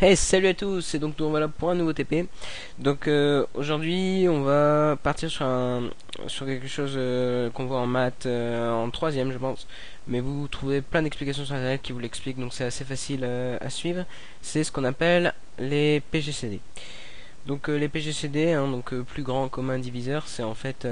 Hey, salut à tous, et donc nous voilà pour un nouveau TP. Donc aujourd'hui on va partir sur quelque chose qu'on voit en maths en troisième je pense. Mais vous trouvez plein d'explications sur internet qui vous l'expliquent, donc c'est assez facile à suivre. C'est ce qu'on appelle les PGCD. Donc les PGCD, hein, donc plus grand commun diviseur, c'est en fait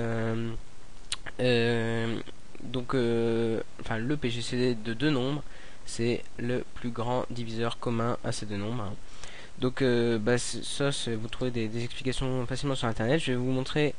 euh, enfin le PGCD de deux nombres, c'est le plus grand diviseur commun à ces deux nombres, hein. Donc vous trouvez des explications facilement sur internet. Je vais vous montrer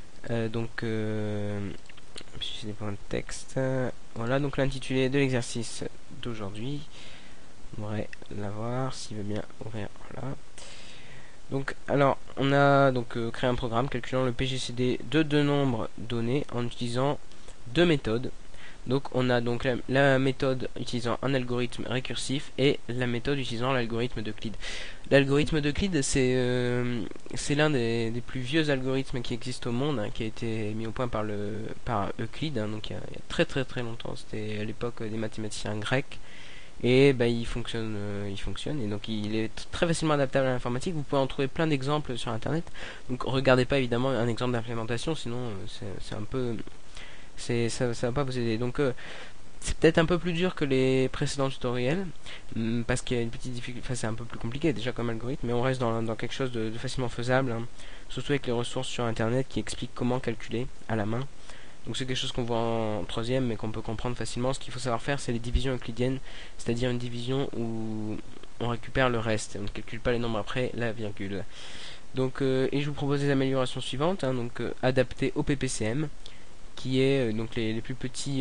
si j'ai des points de texte. Voilà donc l'intitulé de l'exercice d'aujourd'hui. On devrait l'avoir s'il veut bien ouvrir. Voilà. Donc alors on a créé un programme calculant le PGCD de deux nombres donnés en utilisant deux méthodes. Donc on a donc la méthode utilisant un algorithme récursif et la méthode utilisant l'algorithme d'Euclide. L'algorithme d'Euclide, c'est l'un des plus vieux algorithmes qui existent au monde, hein, qui a été mis au point par Euclide, hein, donc il y a très très très longtemps. C'était à l'époque des mathématiciens grecs. Et bah, il fonctionne, et donc il est très facilement adaptable à l'informatique. Vous pouvez en trouver plein d'exemples sur internet. Donc regardez pas évidemment un exemple d'implémentation, sinon c'est un peu ça va pas vous aider. Donc c'est peut-être un peu plus dur que les précédents tutoriels, parce qu'il y a une petite difficulté. Enfin, c'est un peu plus compliqué déjà comme algorithme, mais on reste dans quelque chose de facilement faisable, hein. Surtout avec les ressources sur internet qui expliquent comment calculer à la main. Donc c'est quelque chose qu'on voit en troisième, mais qu'on peut comprendre facilement. Ce qu'il faut savoir faire, c'est les divisions euclidiennes, c'est-à-dire une division où on récupère le reste, on ne calcule pas les nombres après la virgule. Donc et je vous propose des améliorations suivantes, hein, adaptées au PPCM, qui est donc les plus petits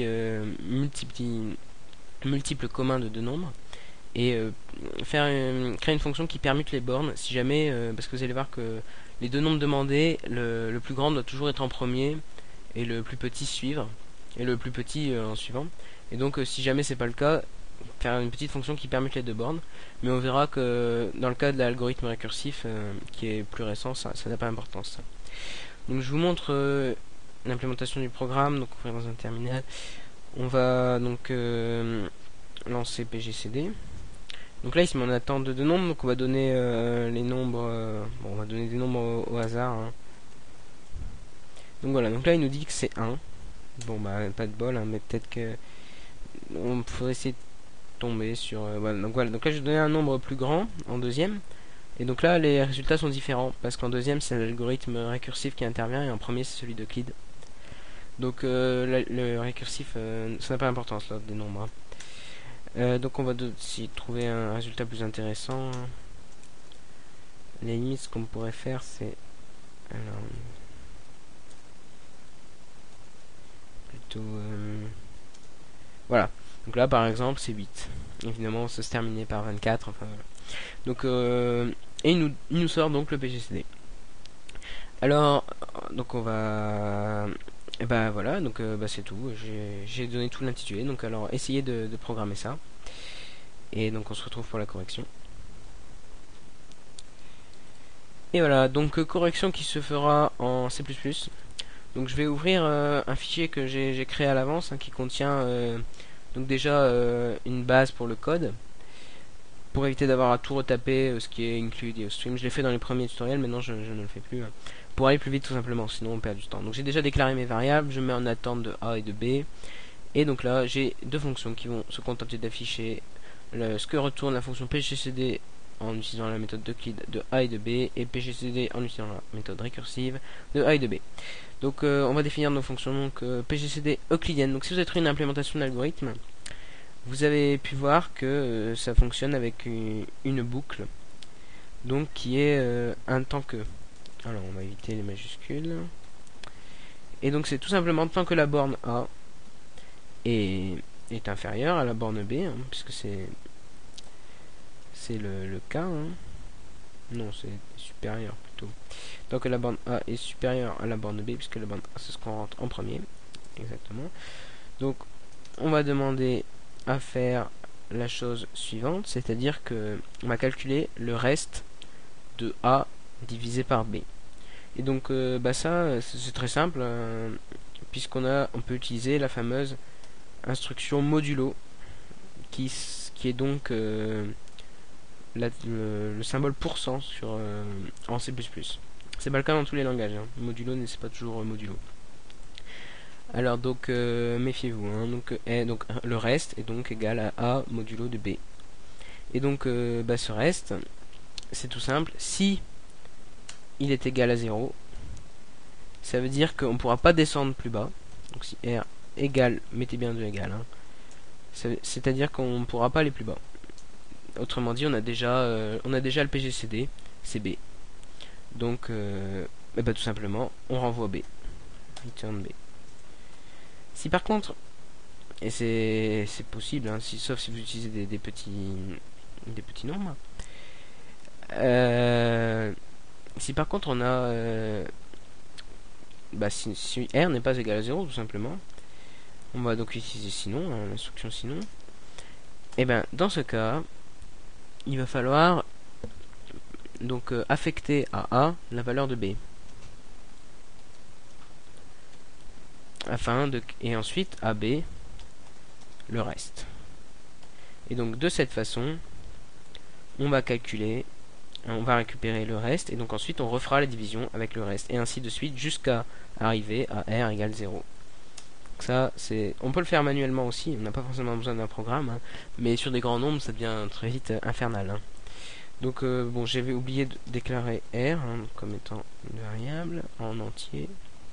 multiples communs de deux nombres, et créer une fonction qui permute les bornes si jamais, parce que vous allez voir que les deux nombres demandés, le plus grand doit toujours être en premier et le plus petit suivre, et le plus petit en suivant. Et donc si jamais c'est pas le cas, faire une petite fonction qui permute les deux bornes. Mais on verra que dans le cas de l'algorithme récursif, qui est plus récent, ça n'a pas d'importance. Donc je vous montre l'implémentation du programme. Donc on va dans un terminal. On va lancer PGCD. Donc là, il se met en attente de deux nombres, donc on va donner les nombres. On va donner des nombres au hasard, hein. Donc voilà, donc là il nous dit que c'est 1. Bon bah pas de bol, hein, mais peut-être que on faudrait essayer de tomber sur. Voilà, donc là je vais donner un nombre plus grand en deuxième. Et donc là les résultats sont différents, parce qu'en deuxième c'est l'algorithme récursif qui intervient et en premier c'est celui d'Euclide. Donc le récursif, ça n'a pas d'importance là des nombres, hein. Donc on va essayer de trouver un résultat plus intéressant. Les limites, ce qu'on pourrait faire, c'est alors plutôt voilà. Donc là par exemple c'est 8. Évidemment ça se terminait par 24. Enfin voilà. Donc et il nous sort donc le PGCD. Alors donc on va et bah voilà, donc c'est tout. J'ai donné tout l'intitulé. Donc alors essayez de programmer ça. Et donc on se retrouve pour la correction. Et voilà, donc correction qui se fera en C++. Donc je vais ouvrir un fichier que j'ai créé à l'avance, hein, qui contient donc déjà une base pour le code, pour éviter d'avoir à tout retaper, ce qui est include et stream. Je l'ai fait dans les premiers tutoriels, maintenant je ne le fais plus, hein, pour aller plus vite tout simplement, sinon on perd du temps. Donc j'ai déjà déclaré mes variables, je mets en attente de A et de B, et donc là j'ai deux fonctions qui vont se contenter d'afficher ce que retourne la fonction PGCD en utilisant la méthode d'Euclide de A et de B, et PGCD en utilisant la méthode récursive de A et de B. Donc on va définir nos fonctions, donc PGCD euclidienne. Donc si vous êtes une implémentation d'algorithme, vous avez pu voir que ça fonctionne avec une boucle, donc qui est un tant que. Alors on va éviter les majuscules. Et donc c'est tout simplement tant que la borne A est inférieure à la borne B, hein, puisque c'est le cas, hein. Non, c'est supérieur plutôt. Tant que la borne A est supérieure à la borne B, puisque la borne A c'est ce qu'on rentre en premier. Exactement. Donc on va demander à faire la chose suivante, c'est-à-dire que on va calculer le reste de A divisé par B. Et donc ça c'est très simple, on peut utiliser la fameuse instruction modulo qui est donc le symbole pourcent sur en C++. C'est pas le cas dans tous les langages, hein. Modulo n'est pas toujours modulo. Alors donc méfiez-vous, hein. Donc le reste est donc égal à A modulo de B. Et donc ce reste, c'est tout simple. Si il est égal à 0, ça veut dire qu'on ne pourra pas descendre plus bas. Donc si R égale, mettez bien 2 égale, hein. C'est-à-dire qu'on ne pourra pas aller plus bas. Autrement dit, on a déjà le PGCD, c'est B. Donc tout simplement, on renvoie B. Return B. Si par contre, et c'est possible, hein, sauf si vous utilisez des petits nombres. Si par contre on a si R n'est pas égal à 0 tout simplement, on va donc utiliser sinon, hein, l'instruction sinon. Et dans ce cas, il va falloir donc affecter à A la valeur de B. Et ensuite à B le reste. Et donc de cette façon, on va calculer, on va récupérer le reste, et donc ensuite on refera la division avec le reste, et ainsi de suite jusqu'à arriver à R égale 0. Ça, on peut le faire manuellement aussi, on n'a pas forcément besoin d'un programme, hein, mais sur des grands nombres ça devient très vite infernal, hein. Donc bon, j'avais oublié de déclarer R, hein, comme étant une variable en entier.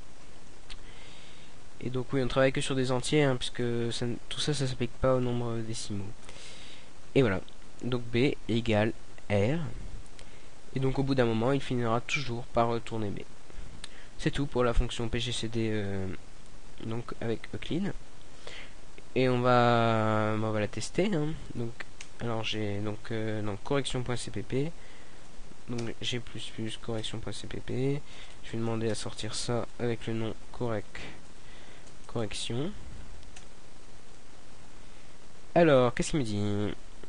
Et donc oui, on travaille que sur des entiers, hein, puisque tout ça s'applique pas au nombre décimaux. Et voilà, donc B égale R. Et donc au bout d'un moment, il finira toujours par retourner B. C'est tout pour la fonction PGCD donc avec Euclid. Et on va la tester, hein. Donc alors j'ai donc correction.cpp, donc g++ correction.cpp. Je vais demander à sortir ça avec le nom correction. Alors qu'est-ce qu'il me dit?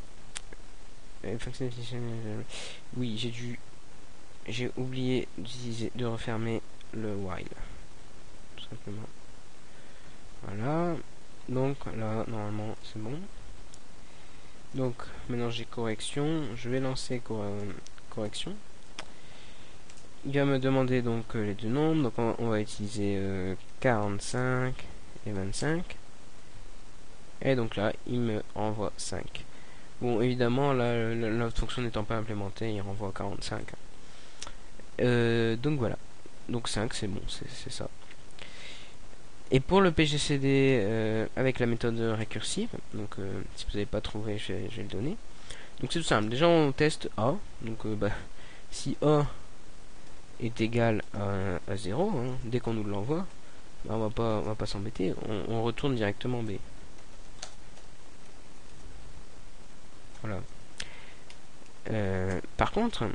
Oui, j'ai oublié de refermer le while, tout simplement. Voilà, donc là normalement c'est bon. Donc maintenant j'ai correction, je vais lancer correction. Il va me demander donc les deux nombres, donc on va utiliser 45 et 25. Et donc là il me renvoie 5. Bon, évidemment là l'autre fonction n'étant pas implémentée, il renvoie 45. Donc voilà, donc 5 c'est bon, c'est ça. Et pour le PGCD avec la méthode récursive, donc si vous n'avez pas trouvé, je vais le donner. Donc c'est tout simple. Déjà on teste A. Donc si A est égal à 0, hein, dès qu'on nous l'envoie, on va pas s'embêter. On retourne directement B. Voilà. Par contre,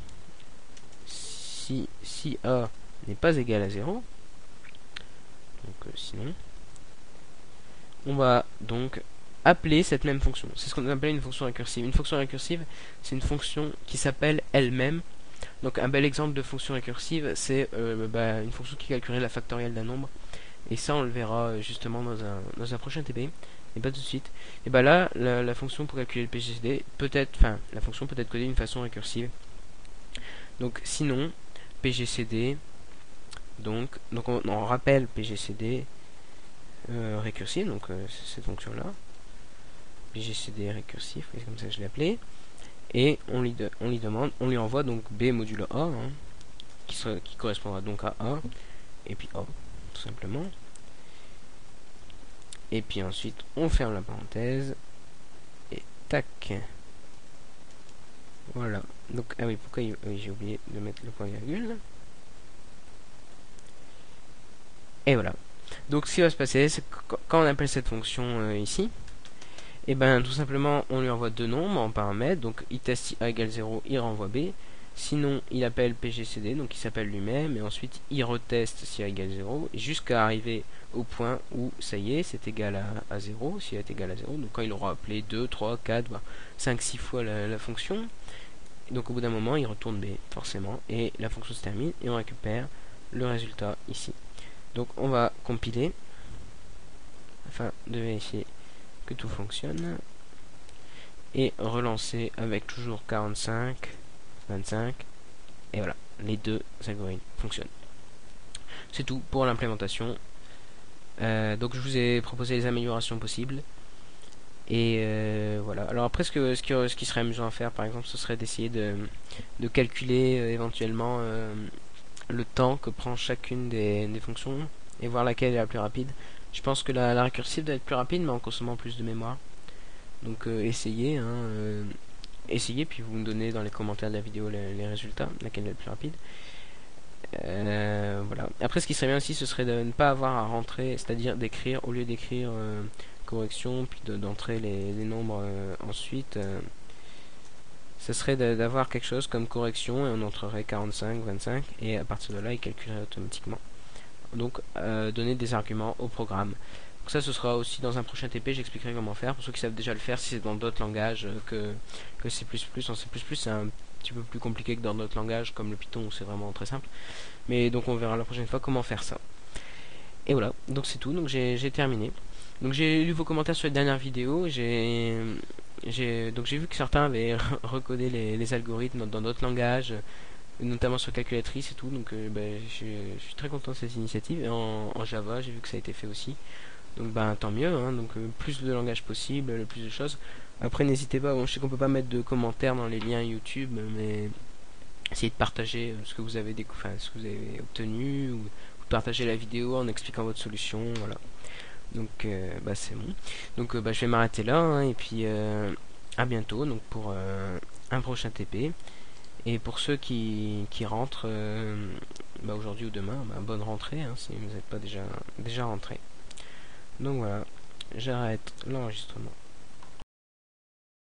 si A n'est pas égal à 0, donc sinon, on va donc appeler cette même fonction. C'est ce qu'on appelle une fonction récursive. Une fonction récursive, c'est une fonction qui s'appelle elle-même. Donc un bel exemple de fonction récursive, c'est une fonction qui calculerait la factorielle d'un nombre. Et ça, on le verra justement dans un prochain TP. Et pas tout de suite. Et là, la fonction pour calculer le PGCD la fonction peut être codée d'une façon récursive. Donc sinon, PGCD, donc on rappelle PGCD récursif, donc cette fonction là, PGCD récursif, comme ça je l'ai appelé, et on lui envoie donc B modulo A, hein, qui correspondra donc à A, et puis A, tout simplement. Et puis ensuite on ferme la parenthèse, et tac. Voilà. Donc, ah oui, pourquoi j'ai oublié de mettre le point virgule. Et voilà. Donc ce qui va se passer, c'est que quand on appelle cette fonction ici, et tout simplement on lui envoie deux nombres en paramètres. Donc il teste si A égale 0, il renvoie B. Sinon il appelle PGCD, donc il s'appelle lui-même, et ensuite il reteste si A égale 0, jusqu'à arriver au point où ça y est, c'est égal à 0, si A est égal à 0. Donc quand il aura appelé 2, 3, 4, 5, 6 fois la fonction, donc au bout d'un moment il retourne B forcément, et la fonction se termine, et on récupère le résultat ici. Donc on va compiler afin de vérifier que tout fonctionne. et relancer avec toujours 45, 25, et voilà, les deux algorithmes fonctionnent. C'est tout pour l'implémentation. Donc je vous ai proposé les améliorations possibles. Et voilà. Alors après, ce qui serait amusant à faire, par exemple, ce serait d'essayer de calculer éventuellement le temps que prend chacune des fonctions et voir laquelle est la plus rapide. Je pense que la récursive doit être plus rapide, mais en consommant plus de mémoire. Donc essayez, hein, essayez, puis vous me donnez dans les commentaires de la vidéo les résultats, laquelle est la plus rapide. Voilà. Après, ce qui serait bien aussi, ce serait de ne pas avoir à rentrer, c'est-à-dire d'écrire, au lieu d'écrire correction, puis d'entrer les nombres ensuite, ce serait d'avoir quelque chose comme correction, et on entrerait 45, 25, et à partir de là, il calculerait automatiquement. Donc, donner des arguments au programme. Donc ça, ce sera aussi dans un prochain TP, j'expliquerai comment faire. Pour ceux qui savent déjà le faire, si c'est dans d'autres langages que C++, en C++, c'est un petit peu plus compliqué que dans d'autres langages, comme le Python, où c'est vraiment très simple. Mais donc on verra la prochaine fois comment faire ça. Et voilà, donc c'est tout, donc j'ai terminé. Donc j'ai lu vos commentaires sur les dernières vidéos, donc j'ai vu que certains avaient recodé les algorithmes dans d'autres langages, notamment sur calculatrice et tout, donc je suis très content de cette initiative. Et en Java, j'ai vu que ça a été fait aussi. Donc tant mieux, hein, donc plus de langages possible, le plus de choses. Après n'hésitez pas, bon, je sais qu'on peut pas mettre de commentaires dans les liens YouTube, mais essayez de partager ce que vous avez ce que vous avez obtenu, ou de partager la vidéo en expliquant votre solution, voilà. Donc c'est bon. Donc je vais m'arrêter là, hein, et puis à bientôt donc pour un prochain TP. Et pour ceux qui rentrent aujourd'hui ou demain, bonne rentrée, hein, si vous n'êtes pas déjà rentré. Donc voilà, j'arrête l'enregistrement.